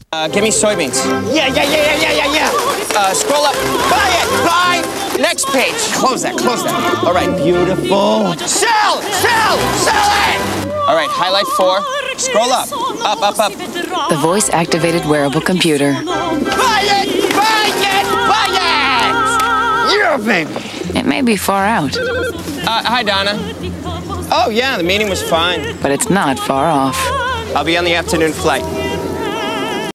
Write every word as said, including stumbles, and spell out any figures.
Uh, give me soybeans. Yeah, yeah, yeah, yeah, yeah, yeah, yeah. Uh, scroll up. Buy it, buy. Next page. Close that, close that. All right. Beautiful. Sell, sell, sell it. All right, highlight four. Scroll up. Up, up, up. The voice-activated wearable computer. Buy it, buy it, buy it. Yeah, baby. It may be far out, Uh, hi, Donna. Oh, yeah, the meeting was fine. but it's not far off. I'll be on the afternoon flight.